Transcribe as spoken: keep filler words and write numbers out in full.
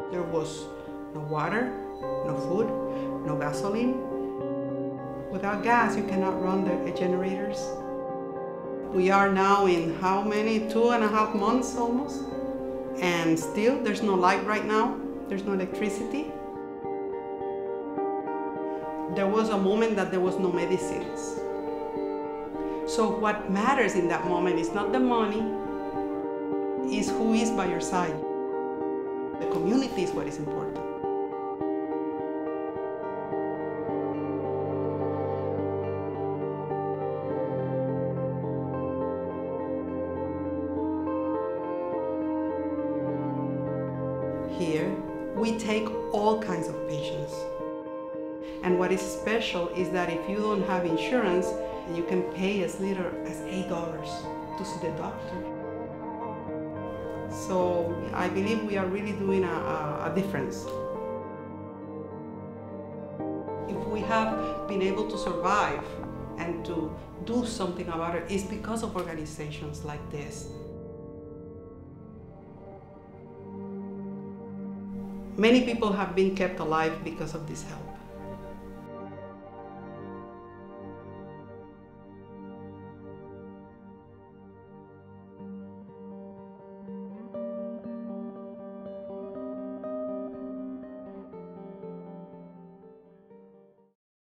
There was no water, no food, no gasoline. Without gas, you cannot run the generators. We are now in how many? Two and a half months almost. And still, there's no light right now. There's no electricity. There was a moment that there was no medicines. So what matters in that moment is not the money, is who is by your side. The community is what is important. Here, we take all kinds of patients. And what is special is that if you don't have insurance, you can pay as little as eight dollars to see the doctor. So I believe we are really doing a, a, a difference. If we have been able to survive and to do something about it, it's because of organizations like this. Many people have been kept alive because of this help.